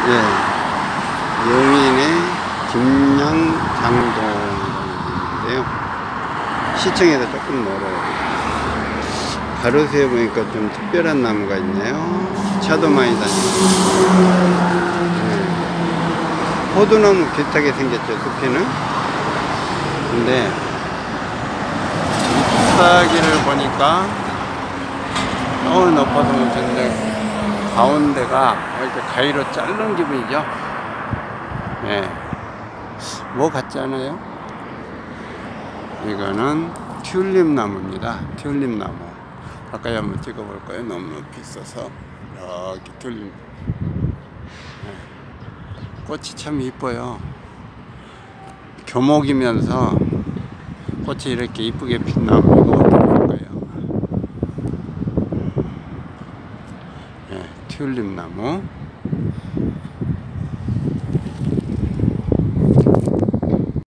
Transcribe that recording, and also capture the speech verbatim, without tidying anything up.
예, 용인의 김양장동인데요. 시청에서 조금 멀어요. 가로수에 보니까 좀 특별한 나무가 있네요. 차도 많이 다니고. 네. 호두나무 비슷하게 생겼죠, 숲에는. 근데 잎사귀를 보니까 너무 높아서 굉장히 가운데가 이렇게 가위로 자른 기분이죠. 네. 뭐 같지 않아요? 이거는 튤립 나무입니다. 튤립 나무. 가까이 한번 찍어볼까요? 너무 높이 있어서. 이렇게 튤립. 네. 꽃이 참 이뻐요. 교목이면서 꽃이 이렇게 이쁘게 핀 나무. 이거 어떻게 볼까요? 네. 튤립 나무.